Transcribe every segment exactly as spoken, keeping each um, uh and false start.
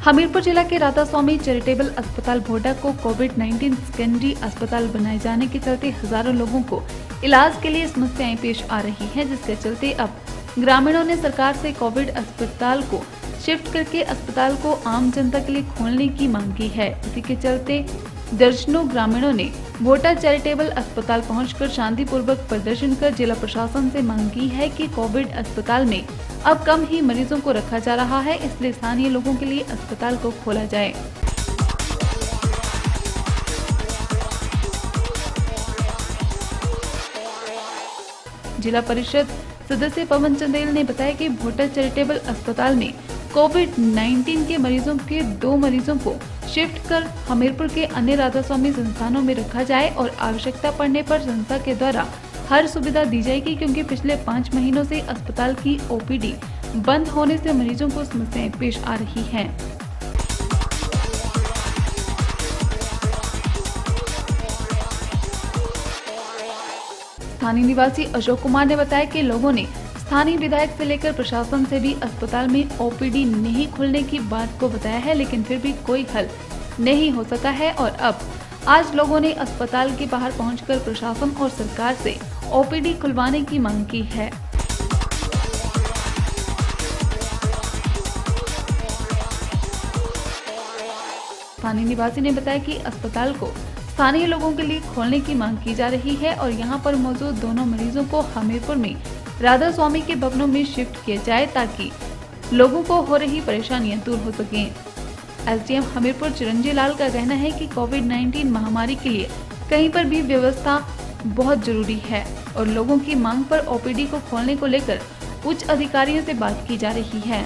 हमीरपुर जिला के राधा स्वामी चैरिटेबल अस्पताल भोटा को कोविड उन्नीस सेकेंडरी अस्पताल बनाए जाने के चलते हजारों लोगों को इलाज के लिए समस्याएं पेश आ रही हैं, जिसके चलते अब ग्रामीणों ने सरकार से कोविड अस्पताल को शिफ्ट करके अस्पताल को आम जनता के लिए खोलने की मांग की है। इसी के चलते दर्जनों ग्रामीणों ने भोटा चैरिटेबल अस्पताल पहुंचकर शांतिपूर्वक प्रदर्शन कर जिला प्रशासन से मांग की है कि कोविड अस्पताल में अब कम ही मरीजों को रखा जा रहा है, इसलिए स्थानीय लोगों के लिए अस्पताल को खोला जाए। जिला परिषद सदस्य पवन चंदेल ने बताया कि भोटा चैरिटेबल अस्पताल में कोविड उन्नीस के मरीजों के दो मरीजों को शिफ्ट कर हमीरपुर के अन्य राधा स्वामी संस्थानों में रखा जाए और आवश्यकता पड़ने पर संस्था के द्वारा हर सुविधा दी जाएगी, क्योंकि पिछले पाँच महीनों से अस्पताल की ओपीडी बंद होने से मरीजों को समस्याएं पेश आ रही हैं। स्थानीय निवासी अशोक कुमार ने बताया कि लोगों ने स्थानीय विधायक से लेकर प्रशासन से भी अस्पताल में ओपीडी नहीं खुलने की बात को बताया है, लेकिन फिर भी कोई हल नहीं हो सका है और अब आज लोगों ने अस्पताल के बाहर पहुंचकर प्रशासन और सरकार से ओपीडी खुलवाने की मांग की है। स्थानीय निवासी ने बताया कि अस्पताल को स्थानीय लोगों के लिए खोलने की मांग की जा रही है और यहां पर मौजूद दोनों मरीजों को हमीरपुर में राधा स्वामी के भवनों में शिफ्ट किया जाए ताकि लोगों को हो रही परेशानियां दूर हो सकें। एसडीएम हमीरपुर चिरंजी लाल का कहना है कि कोविड उन्नीस महामारी के लिए कहीं पर भी व्यवस्था बहुत जरूरी है और लोगों की मांग पर ओपीडी को खोलने को लेकर उच्च अधिकारियों से बात की जा रही है।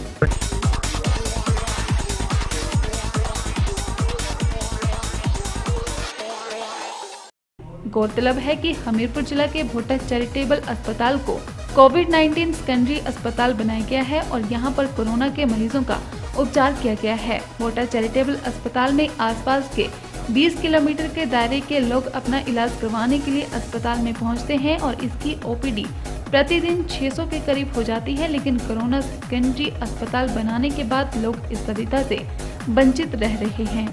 गौरतलब है कि हमीरपुर जिला के भोटा चैरिटेबल अस्पताल को कोविड उन्नीस सेकेंडरी अस्पताल बनाया गया है और यहां पर कोरोना के मरीजों का उपचार किया गया है। भोटा चैरिटेबल अस्पताल में आसपास के बीस किलोमीटर के दायरे के लोग अपना इलाज करवाने के लिए अस्पताल में पहुंचते हैं और इसकी ओपीडी प्रतिदिन छह सौ के करीब हो जाती है, लेकिन कोरोना सेकेंडरी अस्पताल बनाने के बाद लोग इस सुविधा से वंचित रह रहे हैं।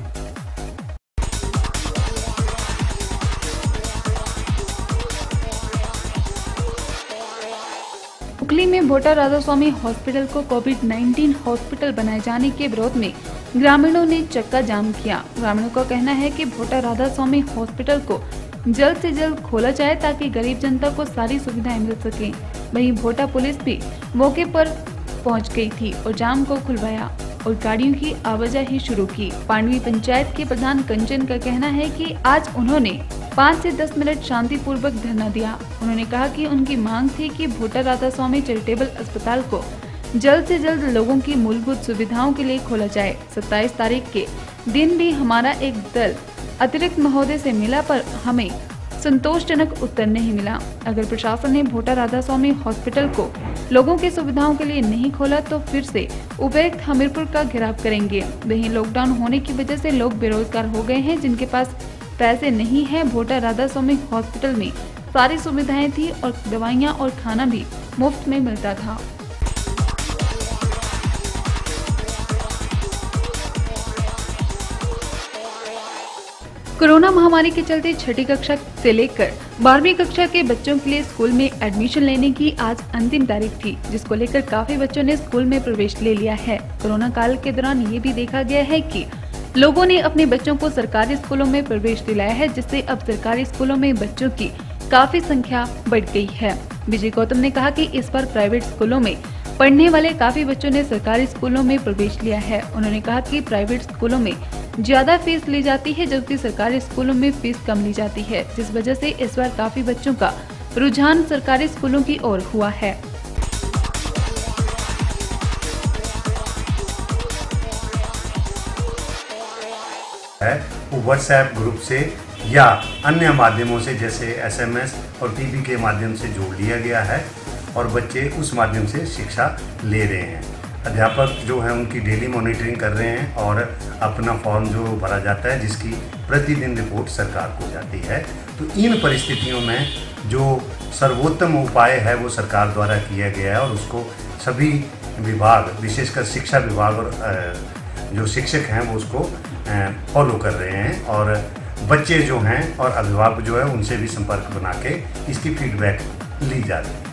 हुगली में भोटा राधा स्वामी हॉस्पिटल को कोविड उन्नीस हॉस्पिटल बनाए जाने के विरोध में ग्रामीणों ने चक्का जाम किया। ग्रामीणों का कहना है कि भोटा राधा स्वामी हॉस्पिटल को जल्द से जल्द खोला जाए ताकि गरीब जनता को सारी सुविधाएं मिल सके। वहीं भोटा पुलिस भी मौके पर पहुंच गई थी और जाम को खुलवाया और गाड़ियों की आवाजाही शुरू की। पांडवी पंचायत के प्रधान कंचन का कहना है कि आज उन्होंने पाँच से दस मिनट शांतिपूर्वक धरना दिया। उन्होंने कहा कि उनकी मांग थी कि भोटा राधा स्वामी चैरिटेबल अस्पताल को जल्द से जल्द लोगों की मूलभूत सुविधाओं के लिए खोला जाए। सत्ताईस तारीख के दिन भी हमारा एक दल अतिरिक्त महोदय से मिला, पर हमें संतोषजनक उत्तर नहीं मिला। अगर प्रशासन ने भोटा राधा स्वामी हॉस्पिटल को लोगों की सुविधाओं के लिए नहीं खोला तो फिर से उपर्युक्त हमीरपुर का घेराव करेंगे। वहीं लॉकडाउन होने की वजह से लोग बेरोजगार हो गए हैं, जिनके पास पैसे नहीं है। भोटा राधा स्वामी हॉस्पिटल में सारी सुविधाएं थी और दवाइयां और खाना भी मुफ्त में मिलता था। कोरोना महामारी के चलते छठी कक्षा से लेकर बारहवीं कक्षा के बच्चों के लिए स्कूल में एडमिशन लेने की आज अंतिम तारीख थी, जिसको लेकर काफी बच्चों ने स्कूल में प्रवेश ले लिया है। कोरोना काल के दौरान ये भी देखा गया है कि लोगों ने अपने बच्चों को सरकारी स्कूलों में प्रवेश दिलाया है, जिससे अब सरकारी स्कूलों में बच्चों की काफी संख्या बढ़ गई है। विजय गौतम ने कहा कि इस बार प्राइवेट स्कूलों में पढ़ने वाले काफी बच्चों ने सरकारी स्कूलों में प्रवेश लिया है। उन्होंने कहा कि प्राइवेट स्कूलों में ज्यादा फीस ली जाती है, जबकि सरकारी स्कूलों में फीस कम ली जाती है, जिस वजह से इस बार काफी बच्चों का रुझान सरकारी स्कूलों की ओर हुआ है। है वो व्हाट्सएप ग्रुप से या अन्य माध्यमों से जैसे एसएमएस और टीवी के माध्यम से जोड़ लिया गया है और बच्चे उस माध्यम से शिक्षा ले रहे हैं। अध्यापक जो है उनकी डेली मॉनिटरिंग कर रहे हैं और अपना फॉर्म जो भरा जाता है जिसकी प्रतिदिन रिपोर्ट सरकार को जाती है। तो इन परिस्थितियों में जो सर्वोत्तम उपाय है वो सरकार द्वारा किया गया है और उसको सभी विभाग विशेषकर शिक्षा विभाग और जो शिक्षक हैं वो उसको फॉलो कर रहे हैं और बच्चे जो हैं और अभिभावक जो है उनसे भी संपर्क बना के इसकी फीडबैक ली जा रही है।